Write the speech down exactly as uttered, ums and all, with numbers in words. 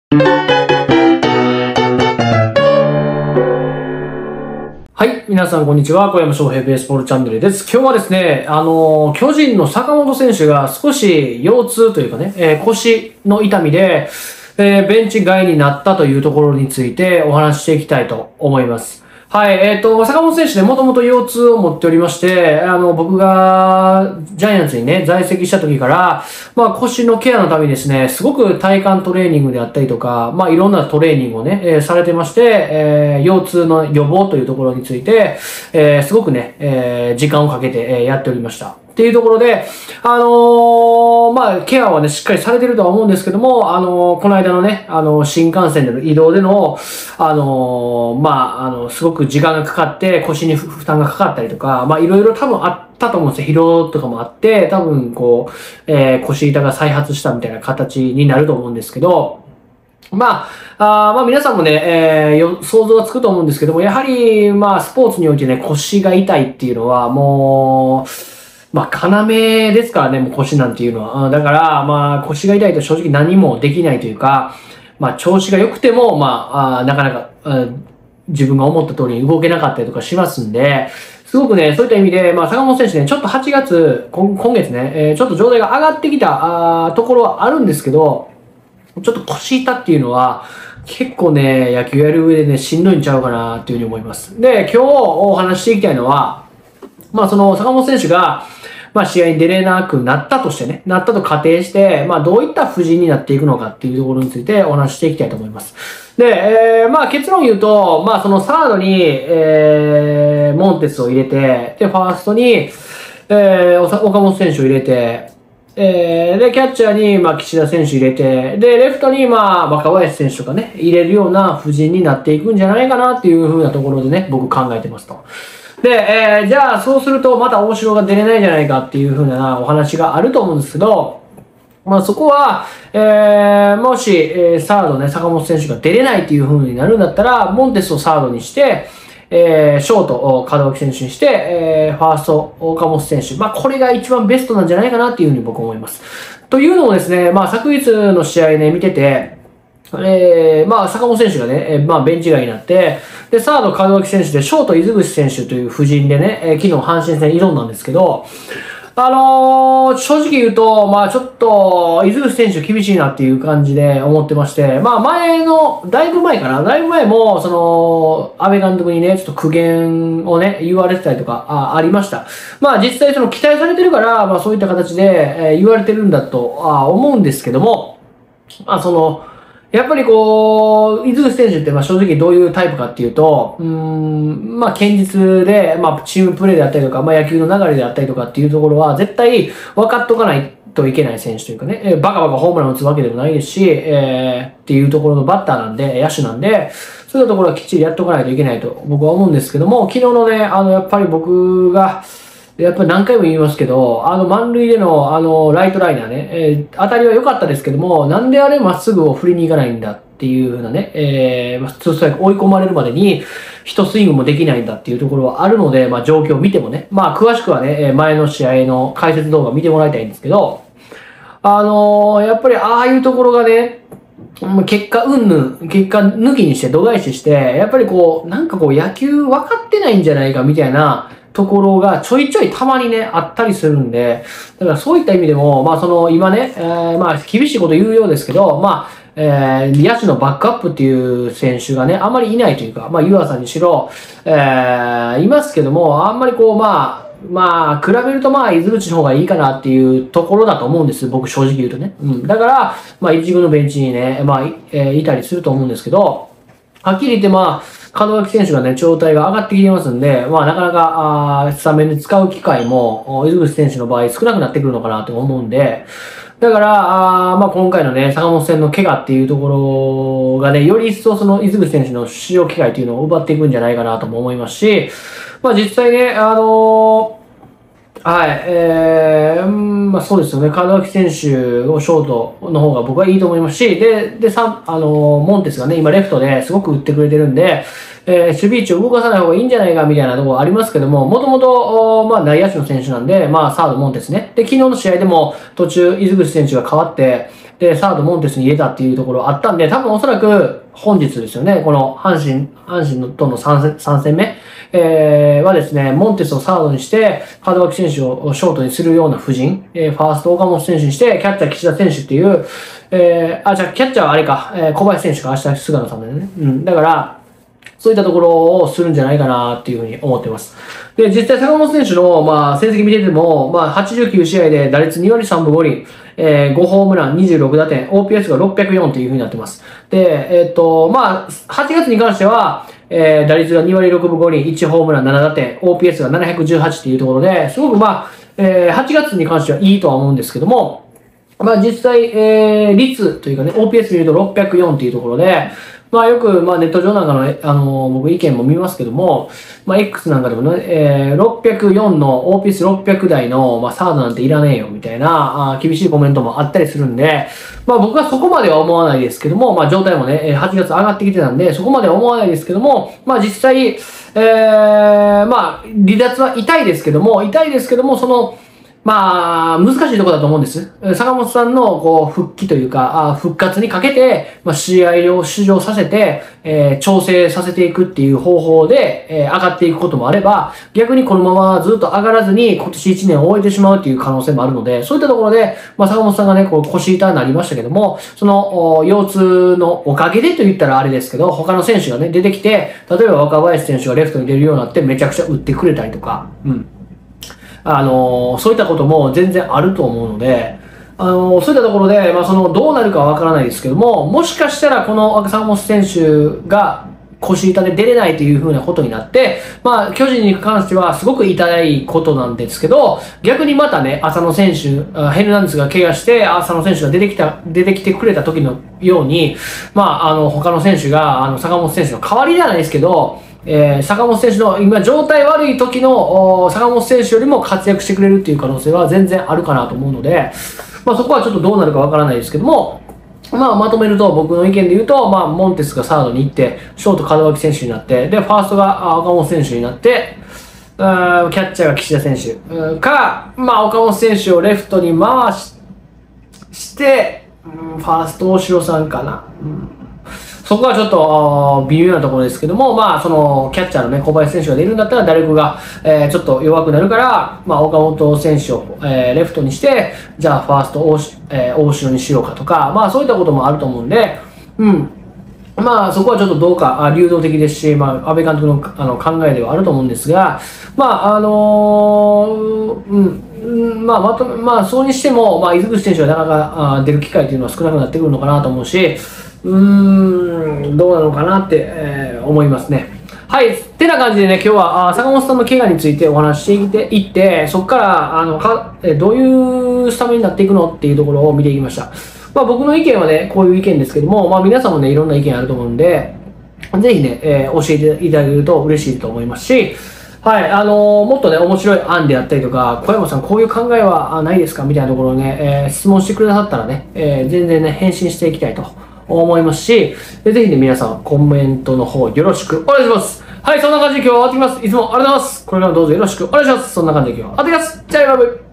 はい。皆さん、こんにちは。小山翔平ベースボールチャンネルです。今日はですね、あの、巨人の坂本選手が少し腰痛というかね、えー、腰の痛みで、えー、ベンチ外になったというところについてお話ししていきたいと思います。はい。えっと、坂本選手ね、もともと腰痛を持っておりまして、あの、僕がジャイアンツにね、在籍した時から、まあ腰のケアのためにですね、すごく体幹トレーニングであったりとか、まあいろんなトレーニングをね、えー、されてまして、えー、腰痛の予防というところについて、えー、すごくね、えー、時間をかけて、えー、やっておりました。っていうところで、あのー、まあ、ケアはね、しっかりされてるとは思うんですけども、あのー、この間のね、あのー、新幹線での移動での、あのー、まあ、あの、すごく時間がかかって腰に負担がかかったりとか、まあ、いろいろ多分あったと思うんですよ。疲労とかもあって、多分こう、えー、腰痛が再発したみたいな形になると思うんですけど、まあ、あまあ皆さんもね、えー、想像がつくと思うんですけども、やはり、まあ、スポーツにおいてね、腰が痛いっていうのは、もう、まあ、要ですからね、もう腰なんていうのは。だから、まあ、腰が痛いと正直何もできないというか、まあ、調子が良くても、まあ、あなかなか、自分が思った通りに動けなかったりとかしますんで、すごくね、そういった意味で、まあ、坂本選手ね、ちょっとはちがつ、今今月ね、えー、ちょっと状態が上がってきた、あところはあるんですけど、ちょっと腰痛っていうのは、結構ね、野球やる上でね、しんどいんちゃうかなっていうふうに思います。で、今日お話していきたいのは、まあその坂本選手が、まあ試合に出れなくなったとしてね、なったと仮定して、まあどういった布陣になっていくのかっていうところについてお話ししていきたいと思います。で、えー、まあ結論言うと、まあそのサードに、えー、モンテスを入れて、で、ファーストに、えー、岡本選手を入れて、えー、で、キャッチャーに、まあ、岸田選手入れて、で、レフトに、まあ、若林選手とかね、入れるような布陣になっていくんじゃないかなっていう風なところでね、僕考えてますと。で、えー、じゃあ、そうすると、また大城が出れないんじゃないかっていう風なお話があると思うんですけど、まあ、そこは、えー、もし、えー、サードね、坂本選手が出れないっていう風になるんだったら、モンテスをサードにして、えー、ショート、門脇選手にして、えー、ファースト、岡本選手。まあ、これが一番ベストなんじゃないかなっていうふうに僕は思います。というのもですね、まあ、昨日の試合ね、見てて、えー、まあ、坂本選手がね、えー、まあ、ベンチ外になって、で、サード、門脇選手で、ショート、水口選手という布陣でね、えー、昨日阪神戦挑んだんですけど、あのー、正直言うと、まあちょっと、伊豆選手厳しいなっていう感じで思ってまして、まあ前の、だいぶ前かな、だいぶ前も、その、安倍監督にね、ちょっと苦言をね、言われてたりとか、あ、ありました。まあ実際その期待されてるから、まあそういった形で、えー、言われてるんだと、あ、思うんですけども、まあその、やっぱりこう、伊豆選手ってまあ正直どういうタイプかっていうと、うーん、まあ堅実で、まあチームプレーであったりとか、まあ野球の流れであったりとかっていうところは絶対分かっとかないといけない選手というかね、えー、バカバカホームラン打つわけでもないですし、えー、っていうところのバッターなんで、野手なんで、そういうところはきっちりやっとかないといけないと僕は思うんですけども、昨日のね、あの、やっぱり僕が、やっぱり何回も言いますけど、あの満塁でのあのライトライナーね、えー、当たりは良かったですけども、なんであれまっすぐを振りに行かないんだっていう風なね、えー、ツーストライク追い込まれるまでに、一スイングもできないんだっていうところはあるので、まあ状況を見てもね、まあ詳しくはね、前の試合の解説動画見てもらいたいんですけど、あのー、やっぱりああいうところがね、結果うんぬん、結果抜きにして度外視して、やっぱりこう、なんかこう野球分かってないんじゃないかみたいな、ところがちょいちょいたまにね、あったりするんで、だからそういった意味でも、まあその今ね、えー、まあ厳しいこと言うようですけど、まあ、えー、野手のバックアップっていう選手がね、あんまりいないというか、まあ湯浅にしろ、えー、いますけども、あんまりこうまあ、まあ、比べるとまあ、伊豆口の方がいいかなっていうところだと思うんです。僕正直言うとね。うん。だから、まあ一軍のベンチにね、まあ、えー、いたりすると思うんですけど、はっきり言ってまあ、門脇選手がね、状態が上がってきてますんで、まあなかなか、あスタメンで使う機会も、伊豆口選手の場合少なくなってくるのかなと思うんで、だから、あまあ今回のね、坂本戦の怪我っていうところがね、より一層その伊豆口選手の出場機会っていうのを奪っていくんじゃないかなとも思いますし、まあ実際ね、あのーはい、えー、まあそうですよね。門脇選手をショートの方が僕はいいと思いますし、で、で、さ、あの、モンテスがね、今レフトですごく打ってくれてるんで、えー、守備位置を動かさない方がいいんじゃないかみたいなところありますけども、もともと、まあ内野手の選手なんで、まあサードモンテスね。で、昨日の試合でも途中、伊豆口選手が変わって、 で、サードモンテスに入れたっていうところあったんで、多分おそらく本日ですよね、この阪神、阪神のとのさん戦、さん戦目、えー、はですね、モンテスをサードにして、門脇選手をショートにするような布陣、えー、ファースト岡本選手にして、キャッチャー岸田選手っていう、えー、あ、じゃあキャッチャーはあれか、えー、小林選手か、明日菅野さんだよね。うん。だから、そういったところをするんじゃないかなっていうふうに思っています。で、実際坂本選手の、まあ、成績見てても、まあ、はちじゅうきゅう試合で打率に割さんぶご厘、えー、ごホームランにじゅうろく打点、オーピーエス がろっぴゃくよんというふうになってます。で、えっと、まあ、はちがつに関しては、えー、打率がに割ろくぶご厘、いちホームランなな打点、オーピーエス がななひゃくじゅうはちっていうところで、すごくまあ、えー、はちがつに関してはいいとは思うんですけども、まあ実際、えー、率というかね、オーピーエス 見るとろっぴゃくよんっていうところで、まあよく、まあネット上なんかの、あのー、僕意見も見ますけども、まあ X なんかでもね、えー、ろっぴゃくよんの オーピーエスろっぴゃく 台の、まあサードなんていらねえよ、みたいな、あ厳しいコメントもあったりするんで、まあ僕はそこまでは思わないですけども、まあ状態もね、はちがつ上がってきてたんで、そこまでは思わないですけども、まあ実際、えー、まあ離脱は痛いですけども、痛いですけども、その、まあ、難しいところだと思うんです。坂本さんの、こう、復帰というか、あ復活にかけて、まあ、試合を出場させて、えー、調整させていくっていう方法で、えー、上がっていくこともあれば、逆にこのままずっと上がらずに、今年いちねんを終えてしまうっていう可能性もあるので、そういったところで、まあ、坂本さんがね、こう、腰痛になりましたけども、その、腰痛のおかげでと言ったらあれですけど、他の選手がね、出てきて、例えば若林選手がレフトに出るようになって、めちゃくちゃ打ってくれたりとか、うん。あの、そういったことも全然あると思うので、あの、そういったところで、まあ、その、どうなるかはわからないですけども、もしかしたらこの坂本選手が腰痛で出れないという風なことになって、まあ、巨人に関してはすごく痛いことなんですけど、逆にまたね、浅野選手、ヘルナンデスが怪我して、浅野選手が出てきた、出てきてくれた時のように、まあ、あの、他の選手が、あの、坂本選手の代わりではないですけど、えー、坂本選手の今状態悪い時の坂本選手よりも活躍してくれるっていう可能性は全然あるかなと思うので、まあそこはちょっとどうなるかわからないですけども、まあまとめると僕の意見で言うと、まあモンテスがサードに行って、ショート門脇選手になって、で、ファーストが岡本選手になって、キャッチャーが岸田選手か、まあ岡本選手をレフトに回し、して、うん、ファースト大城さんかな。うんそこはちょっと微妙なところですけども、まあ、その、キャッチャーのね、小林選手が出るんだったら、打力が、えー、ちょっと弱くなるから、まあ、岡本選手を、えー、レフトにして、じゃあ、ファースト大、えー、大城にしようかとか、まあ、そういったこともあると思うんで、うん。まあ、そこはちょっとどうか、流動的ですし、まあ、安倍監督のあの考えではあると思うんですが、まあ、あのー、うん。まあ、まとめ、まあ、そうにしても、まあ、伊豆口選手がなかなか出る機会というのは少なくなってくるのかなと思うし、うーん、どうなのかなって、えー、思いますね。はい。ってな感じでね、今日は、あ坂本さんの怪我についてお話ししていって、そこから、あの、か、えどういうスタメンになっていくのっていうところを見ていきました。まあ僕の意見はね、こういう意見ですけども、まあ皆さんもね、いろんな意見あると思うんで、ぜひね、えー、教えていただけると嬉しいと思いますし、はい、あのー、もっとね、面白い案であったりとか、小山さんこういう考えはないですかみたいなところをね、えー、質問してくださったらね、えー、全然ね、返信していきたいと思いますし、ぜひね、皆さんコメントの方よろしくお願いします。はい、そんな感じで今日は終わってきます。いつもありがとうございます。これからもどうぞよろしくお願いします。そんな感じで今日は終わってきます。じゃあ、バイバイ。